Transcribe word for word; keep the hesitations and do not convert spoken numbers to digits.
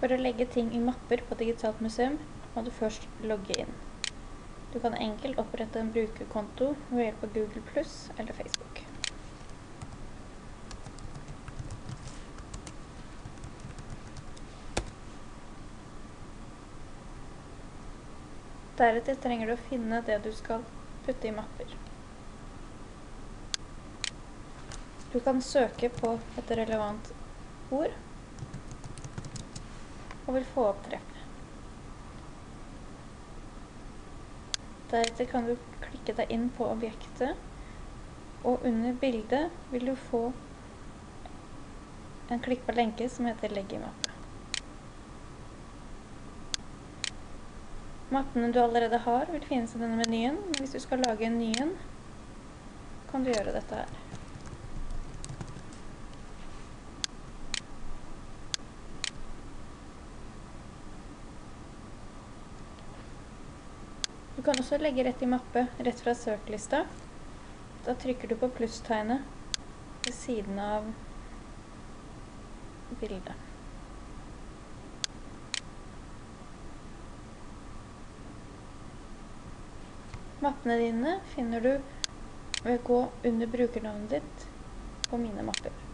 For å legge ting i mapper på Digitalt museum må du først logge inn. Du kan enkelt opprette en brukerkonto ved hjelp av Google pluss eller Facebook. Deretter trenger du å finne det du skal putte i mapper. Du kan søke på et relevant ord, og vil få opp treff. Deretter kan du klikke deg inn på objektet, og under bildet vil du få en klikkbar lenke som heter Legg i mappe. Mappene du allerede har vil finnes i denne menyen, men hvis du skal lage en ny en, kan du gjøre dette her. Du kan også legge rett i mappe, rett fra søkelista. Da trykker du på plusstegnet ved siden av bildet. Mappene dine finner du ved å gå under brukernavnet ditt på mine mapper.